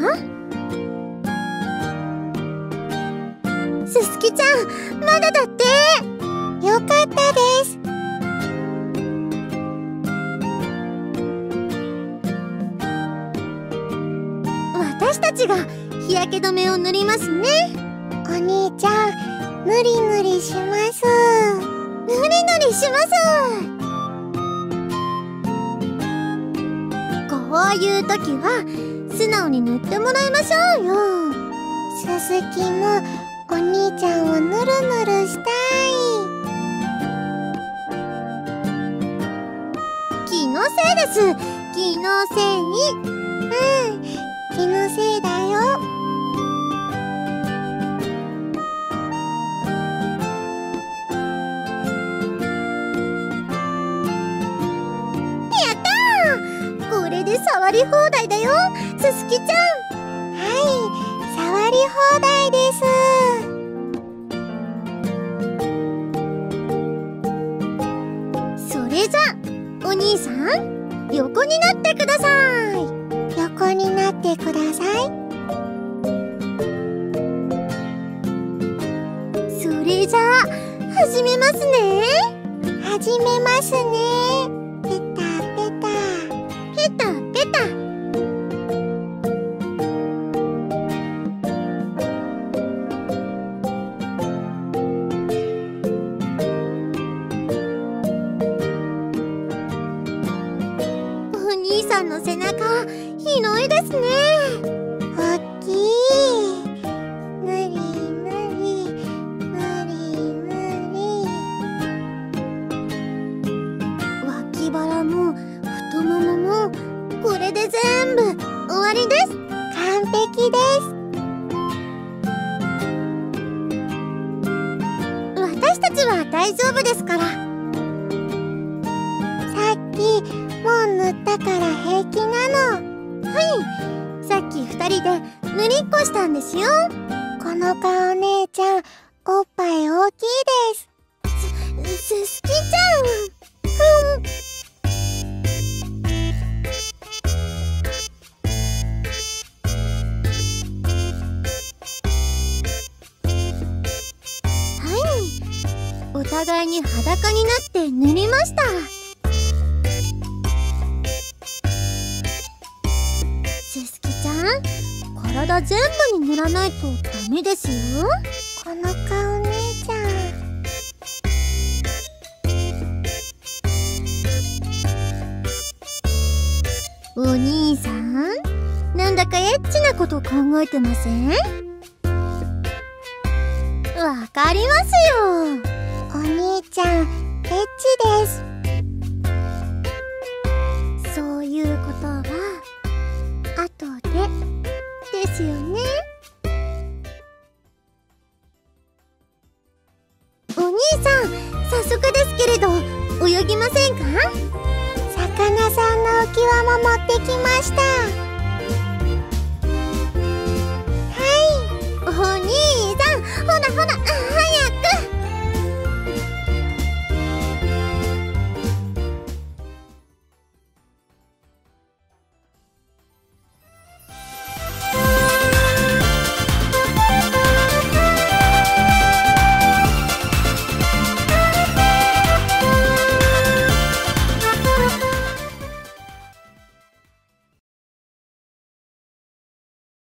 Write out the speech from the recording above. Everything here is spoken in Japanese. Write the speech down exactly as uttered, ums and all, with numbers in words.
すすきちゃん、まだだって。よかったです。私たちが日焼け止めを塗りますね。お兄ちゃん、ぬりぬりします。ぬりぬりします。こういう時は素直に塗ってもらいましょうよ。すすきもお兄ちゃんをぬるぬるしたい。気のせいです。気のせい。うん、気のせいだよ。やったー！これで触り放題だよ、すすきちゃん。はい、触り放題です。それじゃお兄さん、横になってください。横になってください。それじゃあ始めますね。始めますね。ペタペタペタペタ。お兄さんの背中広いですね。おっきい。ぬりぬりぬりぬり。脇腹も太もももこれで全部終わりです。完璧です。私たちは大丈夫ですから。さっきもう塗ったから平気なの。はい、さっきふたりで塗りっこしたんですよ。この顔姉ちゃん、おっぱい大きいです。す、すすきちゃん。ふん。はい、お互いに裸になって塗りました。すすきちゃん、体全部に塗らないとダメですよ。この顔姉ちゃん。お兄さん、なんだかエッチなこと考えてません？わかりますよ。お兄ちゃん、エッチです。そういうことは後でですよね。お兄さん、早速ですけれど泳ぎませんか？魚さんの浮き輪も持ってきました。